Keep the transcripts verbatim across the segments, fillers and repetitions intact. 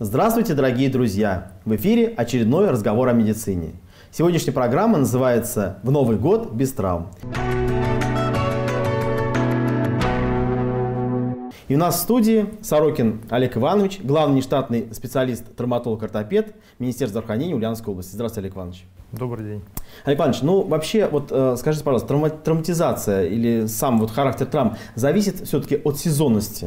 Здравствуйте, дорогие друзья! В эфире очередной разговор о медицине. Сегодняшняя программа называется «В Новый год без травм». И у нас в студии Сорокин Олег Иванович, главный нештатный специалист, травматолог-ортопед Министерства здравоохранения Ульяновской области. Здравствуйте, Олег Иванович. Добрый день. Олег Иванович, ну вообще, вот э, скажите, пожалуйста, травма травматизация или сам вот характер травм зависит все-таки от сезонности?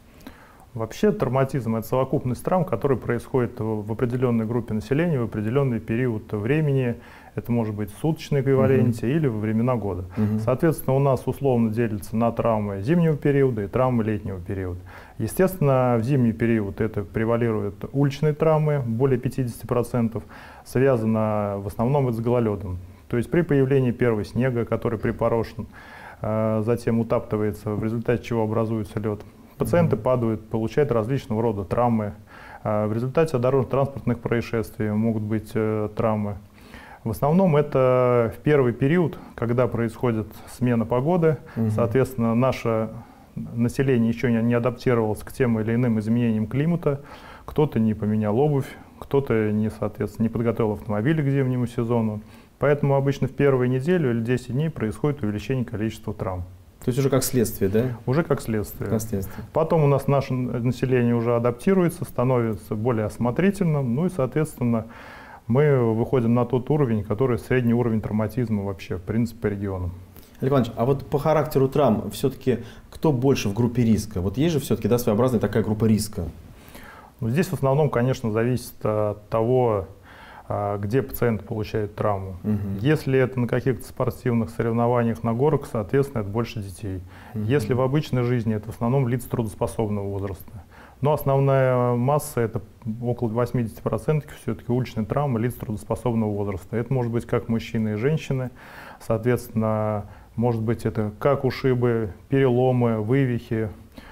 Вообще травматизм – это совокупность травм, которые происходят в определенной группе населения в определенный период времени. Это может быть в суточной эквиваленте uh-huh. или во времена года. Uh-huh. Соответственно, у нас условно делится на травмы зимнего периода и травмы летнего периода. Естественно, в зимний период это превалируют уличные травмы, более пятидесяти процентов, связано в основном с гололедом. То есть при появлении первого снега, который припорошен, затем утаптывается, в результате чего образуется лед. Пациенты падают, получают различного рода травмы. В результате дорожно-транспортных происшествий могут быть травмы. В основном это в первый период, когда происходит смена погоды. Угу. Соответственно, наше население еще не адаптировалось к тем или иным изменениям климата. Кто-то не поменял обувь, кто-то не, соответственно, не подготовил автомобили к зимнему сезону. Поэтому обычно в первую неделю или десять дней происходит увеличение количества травм. То есть уже как следствие, да? Уже как следствие. Как следствие. Потом у нас наше население уже адаптируется, становится более осмотрительным, ну и, соответственно, мы выходим на тот уровень, который средний уровень травматизма вообще, в принципе, по региону. Олег Иванович, а вот по характеру травм все-таки кто больше в группе риска? Вот есть же все-таки, да, своеобразная такая группа риска? Ну, здесь в основном, конечно, зависит от того, где пациент получает травму. Угу. Если это на каких-то спортивных соревнованиях на горах, соответственно, это больше детей. Угу. Если в обычной жизни, это в основном лица трудоспособного возраста. Но основная масса, это около восьмидесяти процентов все-таки уличные травмы лиц трудоспособного возраста. Это может быть как мужчины и женщины, соответственно, может быть это как ушибы, переломы, вывихи.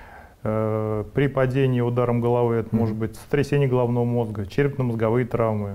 Э, при падении ударом головы это угу. может быть сотрясение головного мозга, черепно-мозговые травмы.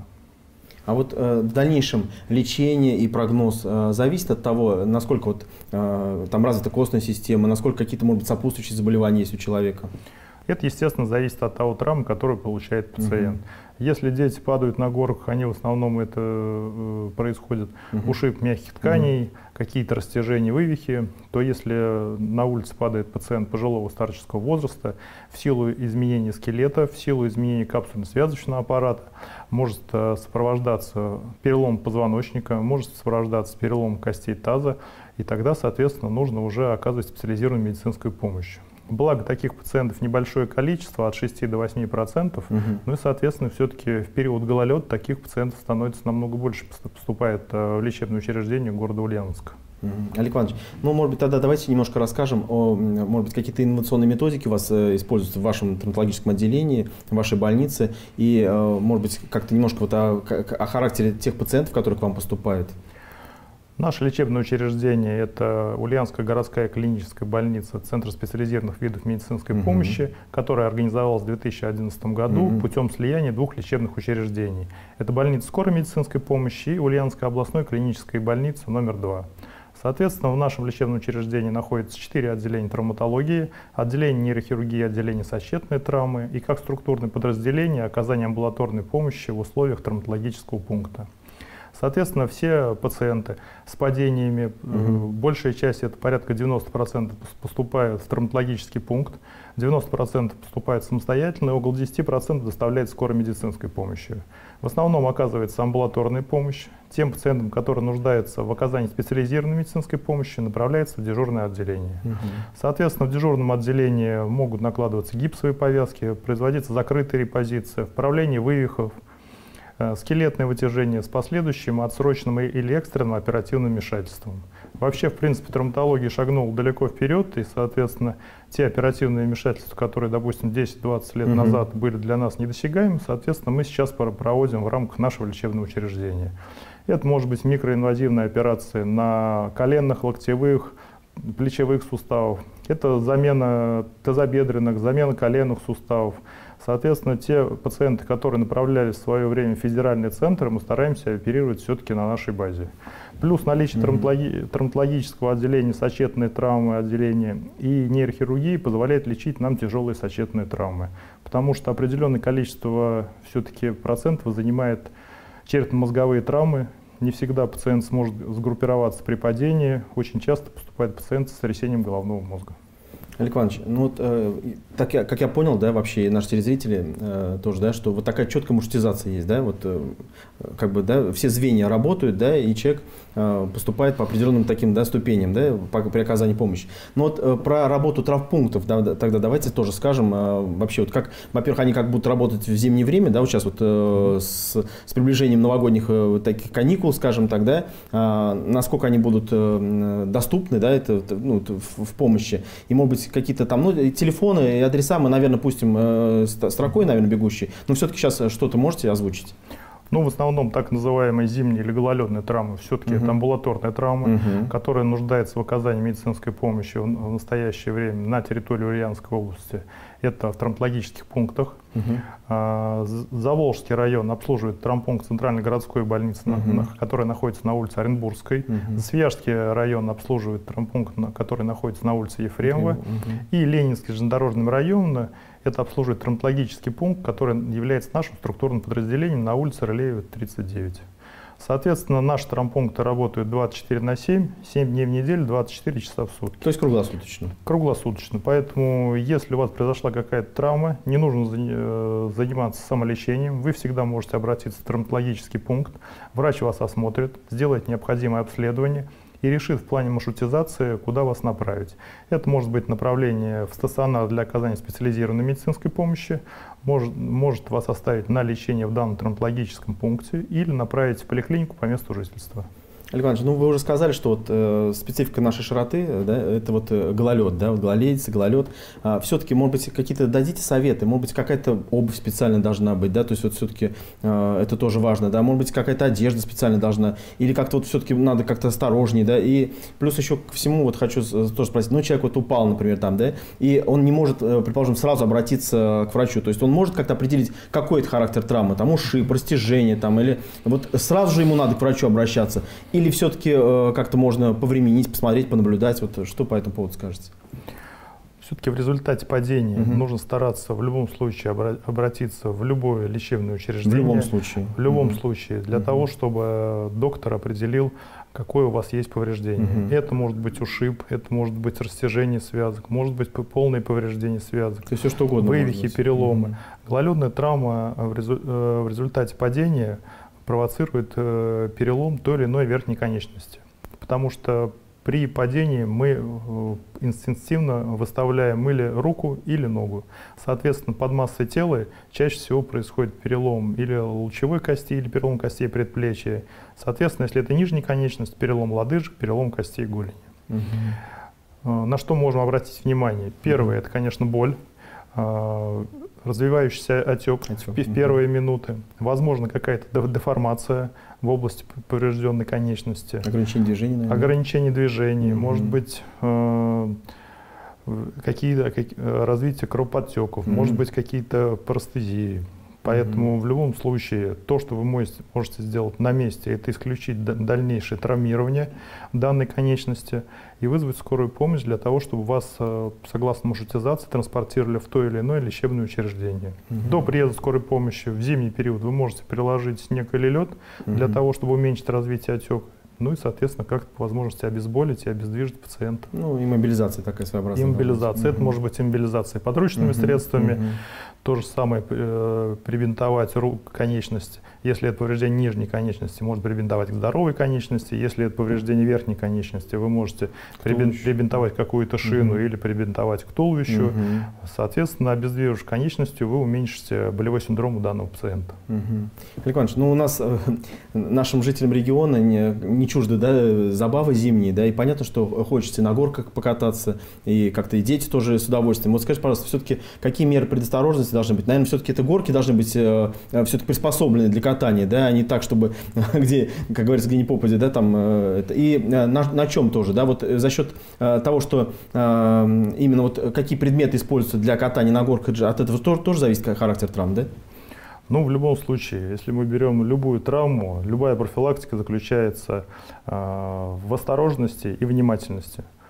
А вот э, в дальнейшем лечение и прогноз э, зависит от того, насколько вот, э, там развита костная система, насколько какие-то, может быть, сопутствующие заболевания есть у человека? Это, естественно, зависит от того травмы, которую получает пациент. Uh-huh. Если дети падают на горах, они в основном это э, происходит uh-huh. ушиб мягких тканей, uh-huh. какие-то растяжения, вывихи, то если на улице падает пациент пожилого старческого возраста, в силу изменения скелета, в силу изменения капсульно-связочного аппарата, может э, сопровождаться перелом позвоночника, может сопровождаться перелом костей таза, и тогда, соответственно, нужно уже оказывать специализированную медицинскую помощь. Благо таких пациентов небольшое количество, от шести до восьми процентов, угу. ну и, соответственно, все-таки в период гололеда таких пациентов становится намного больше, поступает в лечебное учреждение города Ульяновска. Угу. Олег Иванович, ну, может быть, тогда давайте немножко расскажем о, может быть, какие-то инновационные методики у вас используются в вашем травматологическом отделении, в вашей больнице, и, может быть, как-то немножко вот о, о характере тех пациентов, которые к вам поступают. Наше лечебное учреждение – это Ульяновская городская клиническая больница, Центр специализированных видов медицинской uh-huh. помощи, которая организовалась в две тысячи одиннадцатом году uh-huh. путем слияния двух лечебных учреждений. Это больница скорой медицинской помощи и Ульяновская областной клиническая больница номер два. Соответственно, в нашем лечебном учреждении находится четыре отделения травматологии, отделение нейрохирургии, отделение сосчетной травмы и как структурное подразделение оказания амбулаторной помощи в условиях травматологического пункта. Соответственно, все пациенты с падениями, угу. большая часть, это порядка девяноста процентов, поступают в травматологический пункт, девяносто процентов поступают самостоятельно, и около десяти процентов доставляют скорой медицинской помощью. В основном оказывается амбулаторная помощь. Тем пациентам, которые нуждаются в оказании специализированной медицинской помощи, направляется в дежурное отделение. Угу. Соответственно, в дежурном отделении могут накладываться гипсовые повязки, производиться закрытые репозиции, вправление вывихов, скелетное вытяжение с последующим отсроченным или экстренным оперативным вмешательством. Вообще, в принципе, травматология шагнула далеко вперед, и, соответственно, те оперативные вмешательства, которые, допустим, десять-двадцать лет угу. назад были для нас недосягаемы, соответственно, мы сейчас проводим в рамках нашего лечебного учреждения. Это может быть микроинвазивная операция на коленных, локтевых, плечевых суставов. Это замена тазобедренных, замена коленных суставов. Соответственно, те пациенты, которые направлялись в свое время в федеральный центр, мы стараемся оперировать все-таки на нашей базе. Плюс наличие mm-hmm. травматологи- травматологического отделения, сочетанной травмы отделения и нейрохирургии позволяет лечить нам тяжелые сочетанные травмы. потому что определенное количество все-таки процентов занимает черепно-мозговые травмы. Не всегда пациент сможет сгруппироваться при падении. Очень часто поступает пациент с сотрясением головного мозга. Олег Иванович, ну вот, э, так я, как я понял, да, вообще и наши телезрители э, тоже, да, что вот такая четкая маршрутизация есть, да, вот, э, как бы, да, все звенья работают, да, и человек э, поступает по определенным таким, да, ступеням, да, по, при оказании помощи. Но вот э, про работу травмпунктов, да, тогда давайте тоже скажем, э, вообще, вот как, во-первых, они как будут работать в зимнее время, да, вот сейчас вот э, с, с приближением новогодних э, таких каникул, скажем так, да, э, насколько они будут э, доступны, да, это, ну, в, в помощи, и, может быть, какие-то там, ну, телефоны и адреса мы, наверное, пустим э, строкой, наверное, бегущей, но все-таки сейчас что-то можете озвучить? Ну, в основном так называемые зимние или гололедные травмы, все-таки uh-huh. это амбулаторная травма, uh-huh. которая нуждается в оказании медицинской помощи в настоящее время на территории Ульяновской области. Это в травматологических пунктах. Uh-huh. а, Заволжский район обслуживает травмпункт центральной городской больницы, uh-huh. на, которая находится на улице Оренбургской. Uh-huh. Свияжский район обслуживает травмпункт, на, который находится на улице Ефремова. Uh-huh. И Ленинский железнодорожный район это обслуживает травматологический пункт, который является нашим структурным подразделением на улице Рылеева, тридцать девять. Соответственно, наши травмпункты работают двадцать четыре на семь, семь дней в неделю, двадцать четыре часа в сутки. То есть круглосуточно? Круглосуточно. Поэтому, если у вас произошла какая-то травма, не нужно заниматься самолечением, вы всегда можете обратиться в травматологический пункт, врач вас осмотрит, сделает необходимое обследование и решит в плане маршрутизации, куда вас направить. Это может быть направление в стационар для оказания специализированной медицинской помощи, может, может вас оставить на лечение в данном травматологическом пункте или направить в поликлинику по месту жительства. Олег Иванович, ну вы уже сказали, что вот, э, специфика нашей широты, да, это вот э, гололед, да, вот гололедица, гололед. А, все-таки, может быть, какие-то дадите советы, может быть, какая-то обувь специальная должна быть, да, то есть вот все-таки э, это тоже важно, да, может быть, какая-то одежда специальная должна, или как-то вот все-таки надо как-то осторожнее, да, и плюс еще ко всему вот хочу тоже спросить, ну человек вот упал, например, там, да, и он не может, предположим, сразу обратиться к врачу, то есть он может как-то определить, какой это характер травмы, там, ушиб, растяжение, там, или вот сразу же ему надо к врачу обращаться. Или все-таки э, как-то можно повременить, посмотреть, понаблюдать? Вот что по этому поводу скажете? Все-таки в результате падения угу. нужно стараться в любом случае обра- обратиться в любое лечебное учреждение. В любом случае? В любом угу. случае, для угу. того, чтобы доктор определил, какое у вас есть повреждение. Угу. Это может быть ушиб, это может быть растяжение связок, может быть полное повреждение связок. То есть все что угодно. Вывихи, переломы. Угу. Гололедная травма в, резу- э, в результате падения провоцирует э, перелом той или иной верхней конечности. Потому что при падении мы э, инстинктивно выставляем или руку, или ногу. Соответственно, под массой тела чаще всего происходит перелом или лучевой кости, или перелом костей предплечья. Соответственно, если это нижняя конечность, перелом лодыжек, перелом костей голени. Угу. Э, на что можем обратить внимание? Первое, угу. это, конечно, боль. Э, развивающийся отек, отек. в первые угу. минуты, возможно, какая-то деформация в области поврежденной конечности. Ограничение движения, наверное. Ограничение движения, угу. может быть, э, какие-то как, развитие кровоподтеков, угу. может быть, какие-то парестезии. Поэтому угу. в любом случае то, что вы можете, можете сделать на месте, это исключить дальнейшее травмирование данной конечности и вызвать скорую помощь для того, чтобы вас, согласно маршрутизации, транспортировали в то или иное лечебное учреждение. Угу. До приезда скорой помощи в зимний период вы можете приложить снег или лед угу. для того, чтобы уменьшить развитие отека. Ну и, соответственно, как-то по возможности обезболить и обездвижить пациента. Ну, иммобилизация такая своеобразная. Иммобилизация. Это угу. может быть иммобилизация подручными угу. средствами. Угу. То же самое э, прибинтовать руку, конечность. Если это повреждение нижней конечности, можно прибинтовать к здоровой конечности. Если это повреждение верхней конечности, вы можете прибин, прибинтовать какую-то шину угу. или прибинтовать к туловищу. Угу. Соответственно, обездвижив конечностью, вы уменьшите болевой синдром у данного пациента. Угу. Олег Иванович, ну у нас, э, нашим жителям региона, не, не чужды, да, забавы зимние, да, и понятно, что хочется на горках покататься, и как-то и дети тоже с удовольствием. Вот скажите, пожалуйста, все-таки какие меры предосторожности должны быть? Наверное, все-таки это горки должны быть э, все-таки приспособлены для катания, да, а не так, чтобы где, как говорится, где ни попадя, да, там, э, это. И э, на, на чем тоже, да, вот за счет э, того, что э, именно вот какие предметы используются для катания на горках, от этого тоже, тоже зависит характер травм, да? Ну, в любом случае, если мы берем любую травму, любая профилактика заключается э, в осторожности и внимательности.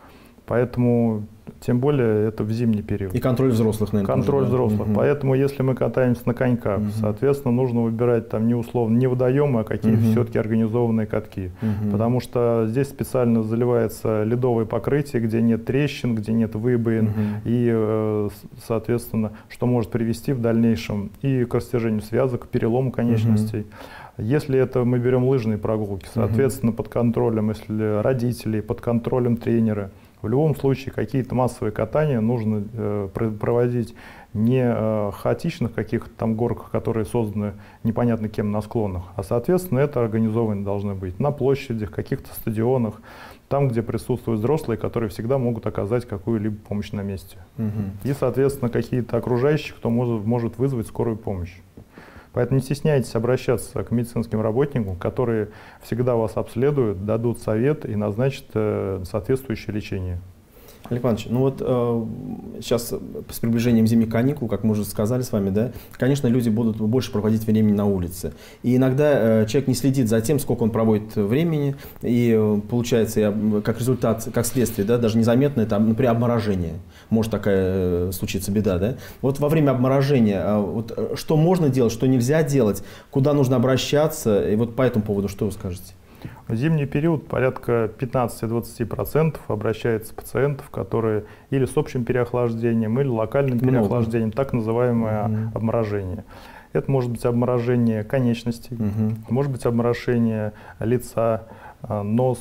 Поэтому, тем более, это в зимний период. И контроль взрослых, наверное. Контроль тоже, да? взрослых. Угу. Поэтому, если мы катаемся на коньках, угу. соответственно, нужно выбирать там не условно, не водоемы, а какие-то угу. все-таки организованные катки. Угу. Потому что здесь специально заливается ледовое покрытие, где нет трещин, где нет выбоин. Угу. И, соответственно, что может привести в дальнейшем и к растяжению связок, к перелому конечностей. Угу. Если это мы берем лыжные прогулки, соответственно, угу. под контролем, если родителей, под контролем тренера, в любом случае какие-то массовые катания нужно э, проводить не э, хаотичных каких-то там горках, которые созданы непонятно кем на склонах, а, соответственно, это организованы должны быть на площадях, каких-то стадионах, там, где присутствуют взрослые, которые всегда могут оказать какую-либо помощь на месте. Угу. И, соответственно, какие-то окружающие, кто может, может вызвать скорую помощь. Поэтому не стесняйтесь обращаться к медицинским работникам, которые всегда вас обследуют, дадут совет и назначат э, соответствующее лечение. Олег Иванович, ну вот э, сейчас с приближением зимних каникул, как мы уже сказали с вами, да, конечно, люди будут больше проводить времени на улице. И иногда э, человек не следит за тем, сколько он проводит времени, и э, получается, э, как результат, как следствие, да, даже незаметно, это, например, обморожение. Может такая э, случиться беда, да? Вот во время обморожения, э, вот, что можно делать, что нельзя делать, куда нужно обращаться, и вот по этому поводу что вы скажете? В зимний период порядка пятнадцати-двадцати процентов обращается пациентов, которые или с общим переохлаждением, или локальным переохлаждением, так называемое угу. обморожение. Это может быть обморожение конечностей, угу. может быть обморожение лица, нос,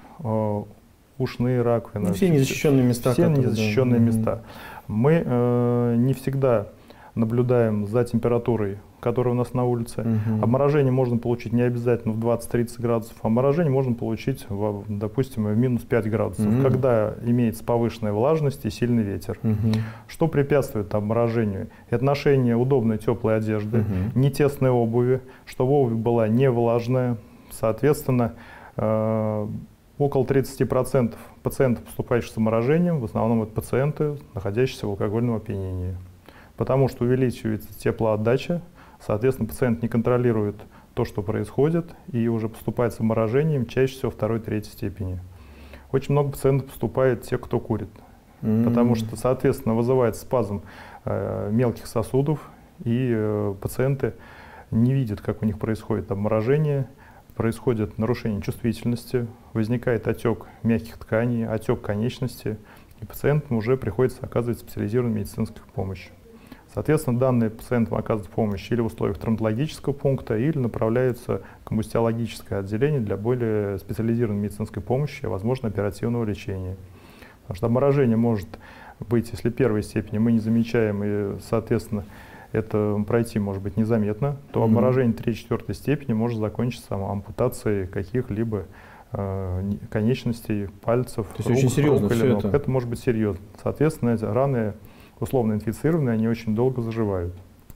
ушные раковины. Ну, все незащищенные места. Все которые, незащищенные да. места. Мы э, не всегда наблюдаем за температурой, которая у нас на улице. Угу. Обморожение можно получить не обязательно в двадцать-тридцать градусов. Обморожение можно получить, в, допустим, в минус пять градусов, угу. когда имеется повышенная влажность и сильный ветер. Угу. Что препятствует обморожению? Это ношение удобной теплой одежды, угу. не тесной обуви, чтобы обувь была не влажная. Соответственно, э, около тридцати процентов пациентов, поступающих с обморожением, в основном это пациенты, находящиеся в алкогольном опьянении. Потому что увеличивается теплоотдача, соответственно, пациент не контролирует то, что происходит, и уже поступает с обморожением чаще всего второй-третьей степени. Очень много пациентов поступает те, кто курит, mm-hmm. потому что, соответственно, вызывает спазм э, мелких сосудов, и э, пациенты не видят, как у них происходит обморожение, происходит нарушение чувствительности, возникает отек мягких тканей, отек конечности, и пациентам уже приходится оказывать специализированную медицинскую помощь. Соответственно, данные пациентам оказывают помощь или в условиях травматологического пункта, или направляются в анестезиологическое отделение для более специализированной медицинской помощи, возможно, оперативного лечения. Потому что обморожение может быть, если первой степени мы не замечаем, и, соответственно, это пройти может быть незаметно, то mm-hmm. обморожение третьей-четвертой степени может закончиться ампутацией каких-либо э, конечностей, пальцев, то есть рук, очень серьезно рук или ног. это. Это может быть серьезно. Соответственно, эти раны условно инфицированные, они очень долго заживают.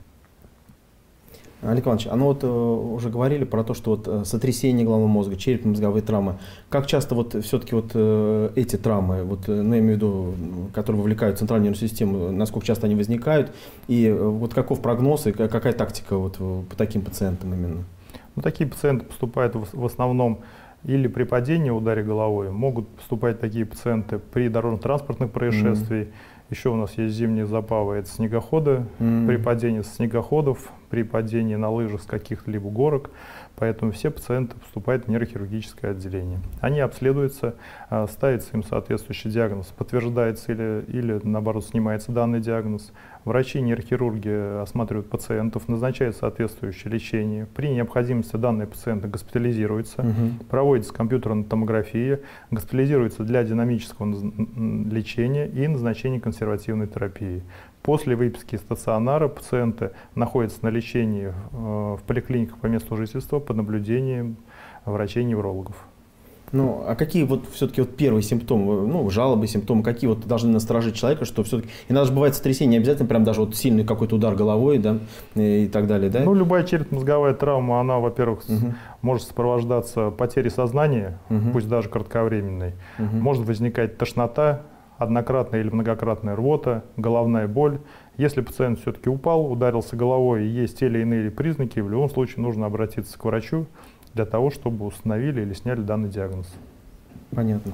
Олег Иванович, а ну вот э, уже говорили про то, что вот э, сотрясение головного мозга, черепно-мозговые травмы. Как часто вот все-таки вот э, эти травмы, вот, э, ну, я имею в виду, которые вовлекают центральную нервную систему, насколько часто они возникают, и э, вот каков прогноз и какая тактика вот по таким пациентам именно? Ну, такие пациенты поступают в, в основном или при падении, ударе головой, могут поступать такие пациенты при дорожно-транспортных происшествиях. Mm-hmm. Еще у нас есть зимние забавы, это снегоходы, mm-hmm. при падении с снегоходов, при падении на лыжах с каких-либо горок. Поэтому все пациенты поступают в нейрохирургическое отделение. Они обследуются, ставится им соответствующий диагноз, подтверждается или, или наоборот снимается данный диагноз. Врачи нейрохирурги осматривают пациентов, назначают соответствующее лечение. При необходимости данные пациенты госпитализируются, угу. проводится компьютерная томография, госпитализируется для динамического лечения и назначения консервативной терапии. После выписки из стационара пациенты находятся на лечении в поликлиниках по месту жительства под наблюдением врачей-неврологов. Ну, а какие вот все-таки вот первые симптомы, ну, жалобы, симптомы, какие вот должны насторожить человека, что все-таки, иногда же бывает сотрясение, не обязательно прям даже вот сильный какой-то удар головой, да, и так далее, да? Ну, любая черепно-мозговая травма, она, во-первых, угу. может сопровождаться потерей сознания, угу. пусть даже кратковременной, угу. может возникать тошнота, однократная или многократная рвота, головная боль. Если пациент все-таки упал, ударился головой и есть те или иные признаки, в любом случае нужно обратиться к врачу для того, чтобы установили или сняли данный диагноз. Понятно.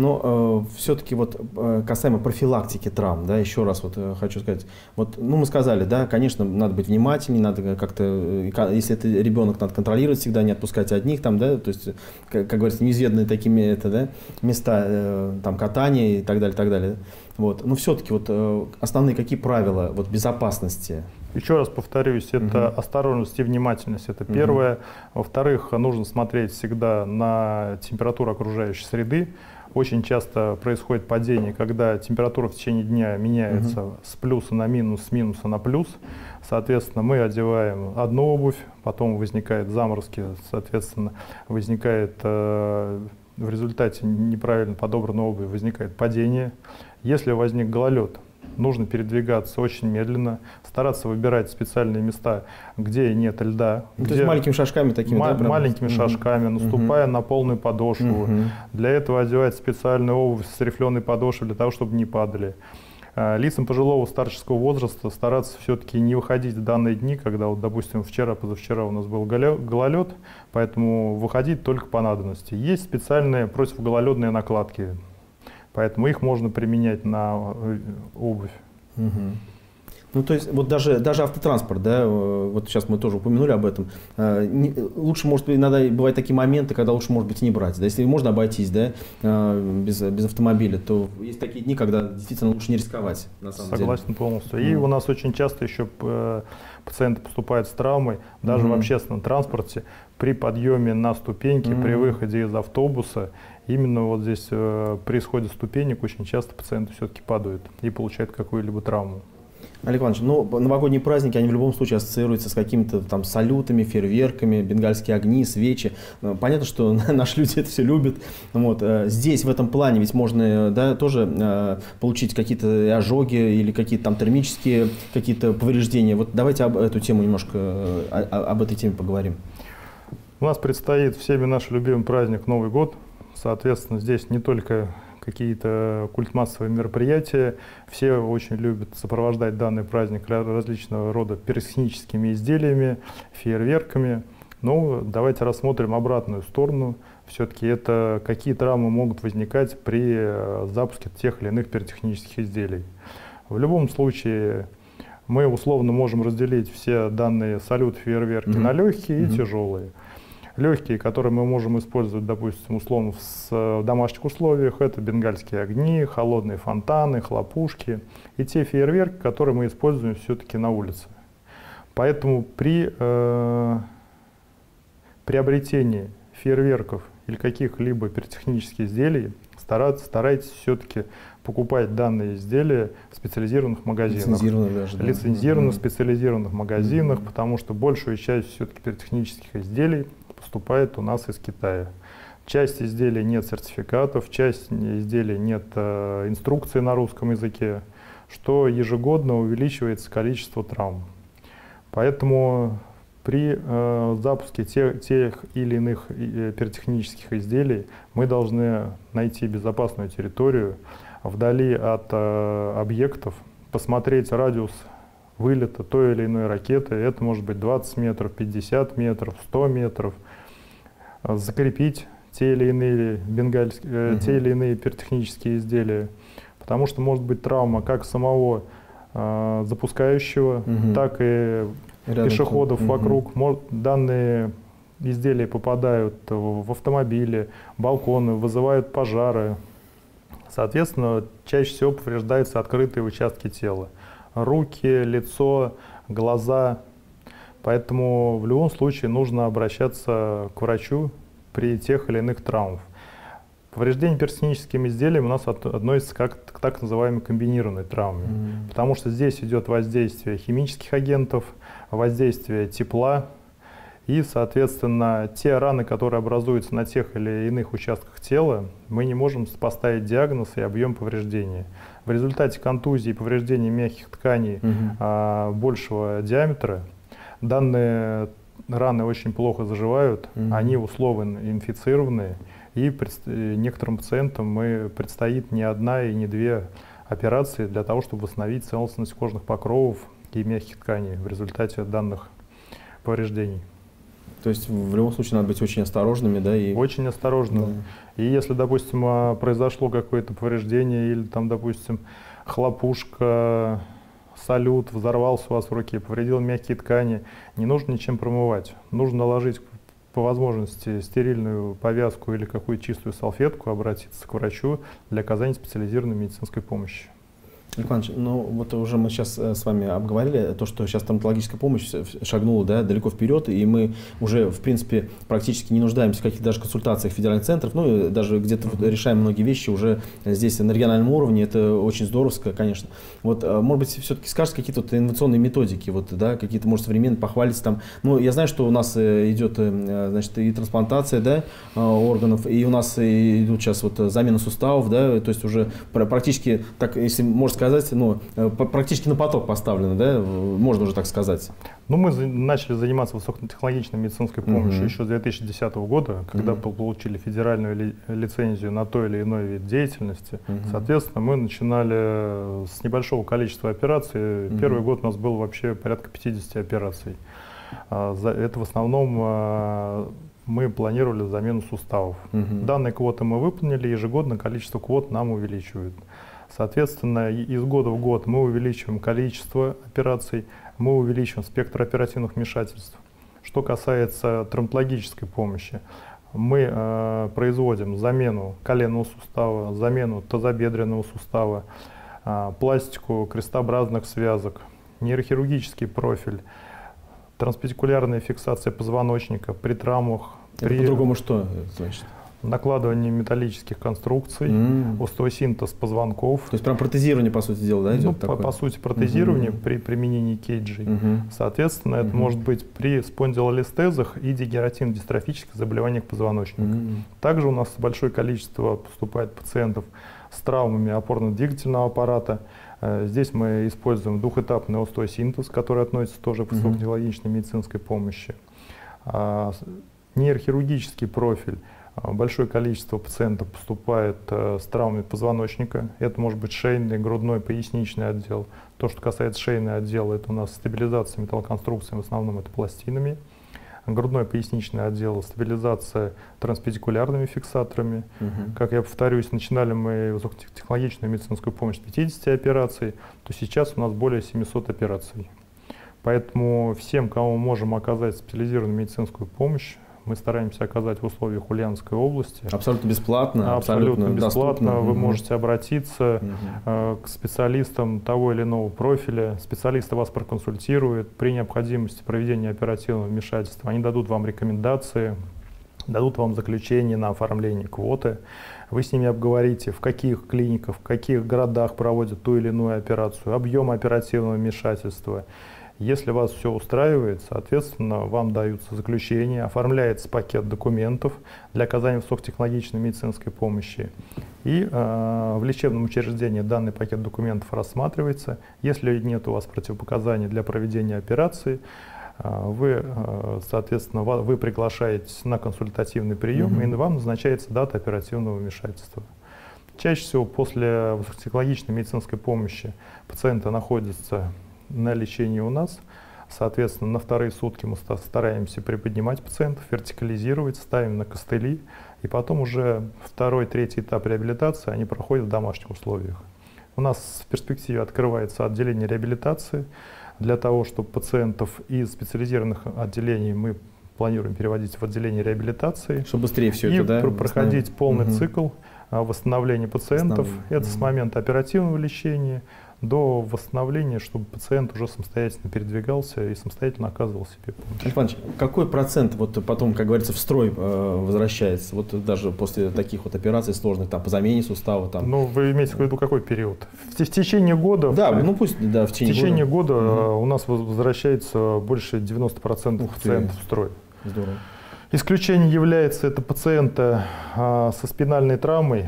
Но э, все-таки вот э, касаемо профилактики травм, да, еще раз вот э, хочу сказать, вот, ну мы сказали, да, конечно, надо быть внимательнее, надо как-то, э, если это ребенок, надо контролировать всегда, не отпускать одних там, да, то есть, как, как говорится, неизведанные такими это, да, места э, там катания и так далее, так далее. Вот. Но все-таки вот э, основные какие правила вот безопасности? Еще раз повторюсь, это Угу. осторожность и внимательность, это Угу. первое. Во-вторых, нужно смотреть всегда на температуру окружающей среды. Очень часто происходит падение, когда температура в течение дня меняется угу. с плюса на минус, с минуса на плюс. Соответственно, мы одеваем одну обувь, потом возникают заморозки, соответственно, возникает э, в результате неправильно подобранной обуви возникает падение. Если возник гололед, нужно передвигаться очень медленно, стараться выбирать специальные места, где нет льда. Ну, где то есть маленькими шажками такими, ма- да? Прям? Маленькими угу. шажками, наступая угу. на полную подошву. Угу. Для этого одевать специальную обувь с рифленой подошвой, для того, чтобы не падали. Лицам пожилого старческого возраста стараться все-таки не выходить в данные дни, когда, вот, допустим, вчера, позавчера у нас был гололед, поэтому выходить только по надобности. Есть специальные противогололедные накладки. Поэтому их можно применять на обувь. Угу. Ну, то есть, вот даже, даже автотранспорт, да, вот сейчас мы тоже упомянули об этом, не, лучше, может быть, иногда бывают такие моменты, когда лучше, может быть, не брать. Да, если можно обойтись, да, без, без автомобиля, то есть такие дни, когда действительно лучше не рисковать, на самом деле. Согласен полностью. И mm. у нас очень часто еще пациенты поступают с травмой, даже mm-hmm. в общественном транспорте, при подъеме на ступеньки, mm-hmm. при выходе из автобуса. Именно вот здесь э, при исходе ступенек очень часто пациенты все-таки падают и получают какую-либо травму. Олег Иванович, ну, новогодние праздники, они в любом случае ассоциируются с какими-то там салютами, фейерверками, бенгальские огни, свечи. Понятно, что наши люди это все любят. Вот. Здесь, в этом плане, ведь можно, да, тоже получить какие-то ожоги или какие-то там термические какие-то повреждения. Вот давайте об эту тему немножко, об этой теме поговорим. У нас предстоит всеми наш любимый праздник Новый год. Соответственно, здесь не только какие-то культмассовые мероприятия. Все очень любят сопровождать данный праздник различного рода пиротехническими изделиями, фейерверками. Но давайте рассмотрим обратную сторону. Все-таки это какие травмы могут возникать при запуске тех или иных пиротехнических изделий. В любом случае, мы условно можем разделить все данные салют, фейерверки mm-hmm. на легкие mm-hmm. и тяжелые. Легкие, которые мы можем использовать, допустим, условно в домашних условиях, это бенгальские огни, холодные фонтаны, хлопушки и те фейерверки, которые мы используем все-таки на улице. Поэтому при э, приобретении фейерверков или каких-либо пиротехнических изделий стараться, старайтесь все-таки покупать данные изделия в специализированных магазинах. Лицензированных даже, да. Лицензированных, mm-hmm. специализированных магазинах, mm-hmm. потому что большую часть все-таки пиротехнических изделий поступает у нас из Китая. Часть изделий нет сертификатов, часть изделий нет э, инструкции на русском языке, что ежегодно увеличивается количество травм. Поэтому при э, запуске тех, тех или иных э, пиротехнических изделий мы должны найти безопасную территорию вдали от э, объектов, посмотреть радиус вылета той или иной ракеты. Это может быть двадцать метров, пятьдесят метров, сто метров. Закрепить те или иные, бенгальские, uh-huh. те или иные пиротехнические изделия. Потому что может быть травма как самого э, запускающего, uh-huh. так и рядом пешеходов uh-huh. вокруг. Может, данные изделия попадают в автомобили, балконы, вызывают пожары. Соответственно, чаще всего повреждаются открытые участки тела. Руки, лицо, глаза. Поэтому в любом случае нужно обращаться к врачу при тех или иных травмах. Повреждение пиротехническим изделием у нас относится как к так называемой комбинированной травме, mm-hmm. потому что здесь идет воздействие химических агентов, воздействие тепла, и, соответственно, те раны, которые образуются на тех или иных участках тела, мы не можем поставить диагноз и объем повреждения. В результате контузии и повреждений мягких тканей mm-hmm. а, большего диаметра данные раны очень плохо заживают, mm-hmm. они условно инфицированные, и пред, некоторым пациентам мы предстоит не одна и не две операции для того, чтобы восстановить целостность кожных покровов и мягких тканей в результате данных повреждений. То есть в любом случае надо быть очень осторожными, да? И... Очень осторожными. Да. И если, допустим, произошло какое-то повреждение или там, допустим, хлопушка, салют взорвался у вас в руке, повредил мягкие ткани, не нужно ничем промывать. Нужно наложить по возможности стерильную повязку или какую-то чистую салфетку, обратиться к врачу для оказания специализированной медицинской помощи. Александр Иванович, ну вот уже мы сейчас с вами обговорили то, что сейчас стоматологическая помощь шагнула, да, далеко вперед, и мы уже, в принципе, практически не нуждаемся в каких-то даже консультациях федеральных центров, ну и даже где-то mm-hmm. решаем многие вещи уже здесь на региональном уровне, это очень здоровско, конечно. Вот, может быть, все-таки скажете какие-то вот инновационные методики, вот, да, какие-то, может, современные, похвалиться там. Ну, я знаю, что у нас идет, значит, и трансплантация, да, органов, и у нас идут сейчас вот замена суставов, да, то есть уже практически, так, если можно сказать, сказать, ну, практически на поток поставлено, да, можно уже так сказать. Ну, мы за, начали заниматься высокотехнологичной медицинской помощью uh-huh. еще с две тысячи десятого года, когда uh-huh. получили федеральную ли, лицензию на то или иной вид деятельности. Uh-huh. Соответственно, мы начинали с небольшого количества операций. Uh-huh. Первый год у нас было вообще порядка пятидесяти операций. За это в основном мы планировали замену суставов. Uh-huh. Данные квоты мы выполнили, ежегодно количество квот нам увеличивают. Соответственно, из года в год мы увеличиваем количество операций, мы увеличиваем спектр оперативных вмешательств. Что касается травматологической помощи, мы э, производим замену коленного сустава, замену тазобедренного сустава, э, пластику крестообразных связок, нейрохирургический профиль, транспедикулярная фиксация позвоночника при травмах. При... По-другому что значит? Накладывание металлических конструкций, mm. остеосинтез позвонков. То есть прям протезирование, по сути дела, да, идет? Ну, такое? По, по сути, протезирование mm-hmm. при применении кейджей. Mm-hmm. Соответственно, mm-hmm. это может быть при спондилолистезах и дегенеративно-дистрофических заболеваниях позвоночника. Mm-hmm. Также у нас большое количество поступает пациентов с травмами опорно-двигательного аппарата. Здесь мы используем двухэтапный остеосинтез, который относится тоже к высокотехнологичной медицинской помощи. Нейрохирургический профиль. Большое количество пациентов поступает э, с травмой позвоночника. Это может быть шейный, грудной, поясничный отдел. То, что касается шейного отдела, это у нас стабилизация металлоконструкций, в основном это пластинами. Грудной, поясничный отдел, стабилизация транспедикулярными фиксаторами. Uh-huh. Как я повторюсь, начинали мы высокотехнологичную медицинскую помощь с пятидесяти операций, то сейчас у нас более семисот операций. Поэтому всем, кому мы можем оказать специализированную медицинскую помощь, мы стараемся оказать в условиях Ульяновской области. Абсолютно бесплатно. Абсолютно, абсолютно бесплатно. Доступно. Вы угу. можете обратиться угу. э, к специалистам того или иного профиля. Специалисты вас проконсультируют. При необходимости проведения оперативного вмешательства они дадут вам рекомендации, дадут вам заключение на оформление квоты. Вы с ними обговорите, в каких клиниках, в каких городах проводят ту или иную операцию, объем оперативного вмешательства. Если вас все устраивает, соответственно, вам даются заключения, оформляется пакет документов для оказания высокотехнологичной медицинской помощи. И э, в лечебном учреждении данный пакет документов рассматривается. Если нет у вас противопоказаний для проведения операции, э, вы, э, соответственно, вы приглашаетесь на консультативный прием, mm-hmm. и вам назначается дата оперативного вмешательства. Чаще всего после высокотехнологичной медицинской помощи пациенты находятся на лечении у нас. Соответственно, на вторые сутки мы стараемся приподнимать пациентов, вертикализировать, ставим на костыли. И потом уже второй, третий этап реабилитации они проходят в домашних условиях. У нас в перспективе открывается отделение реабилитации. Для того, чтобы пациентов из специализированных отделений мы планируем переводить в отделение реабилитации. Чтобы быстрее все и это, да? проходить полный угу. цикл восстановления пациентов. Это угу. с момента оперативного лечения до восстановления, чтобы пациент уже самостоятельно передвигался и самостоятельно оказывал себе помощь. Александр Иванович, какой процент вот потом, как говорится, в строй э, возвращается, вот даже после таких вот операций сложных, там, по замене сустава? Там. Ну, вы имеете в виду какой период? В, в течение года? Да, в, ну пусть, да, в течение, в течение года, года угу. у нас возвращается больше девяноста процентов пациентов в строй. Здорово. Исключением является это пациенты а, со спинальной травмой,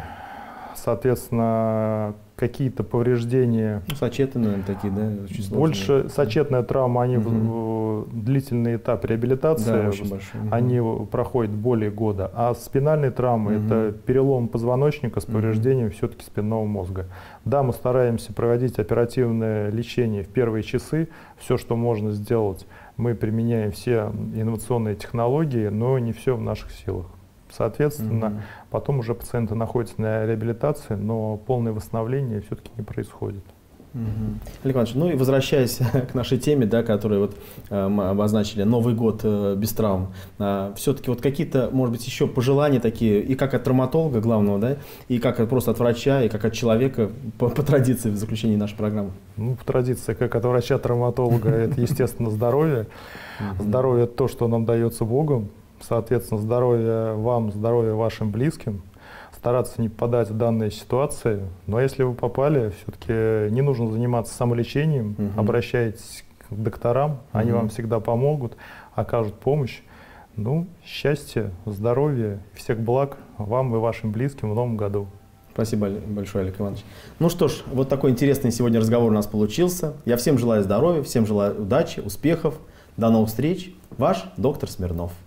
соответственно, какие-то повреждения. Ну, сочетанные, наверное, такие, да? Очень больше сложные. сочетная травма, они угу. в, в длительный этап реабилитации, да, очень большой. они угу. проходят более года. А спинальные травмы угу. это перелом позвоночника с повреждением угу. все-таки спинного мозга. Да, мы стараемся проводить оперативное лечение в первые часы, все, что можно сделать мы применяем все инновационные технологии, но не все в наших силах. Соответственно, mm-hmm. потом уже пациенты находятся на реабилитации, но полное восстановление все-таки не происходит. Mm-hmm. Олег Иванович, ну и возвращаясь к нашей теме, да, которую вот, э, мы обозначили, Новый год э, без травм, э, все-таки вот какие-то, может быть, еще пожелания такие, и как от травматолога главного, да, и как от, просто от врача, и как от человека, по, по традиции в заключении нашей программы? Ну, по традиции, как от врача-травматолога, это, естественно, здоровье. Здоровье – это то, что нам дается Богом. Соответственно, здоровье вам, здоровье вашим близким. Стараться не попадать в данные ситуации. Но если вы попали, все-таки не нужно заниматься самолечением. Угу. Обращайтесь к докторам, угу. они вам всегда помогут, окажут помощь. Ну, счастья, здоровья, всех благ вам и вашим близким в новом году. Спасибо большое, Олег Иванович. Ну что ж, вот такой интересный сегодня разговор у нас получился. Я всем желаю здоровья, всем желаю удачи, успехов. До новых встреч. Ваш доктор Смирнов.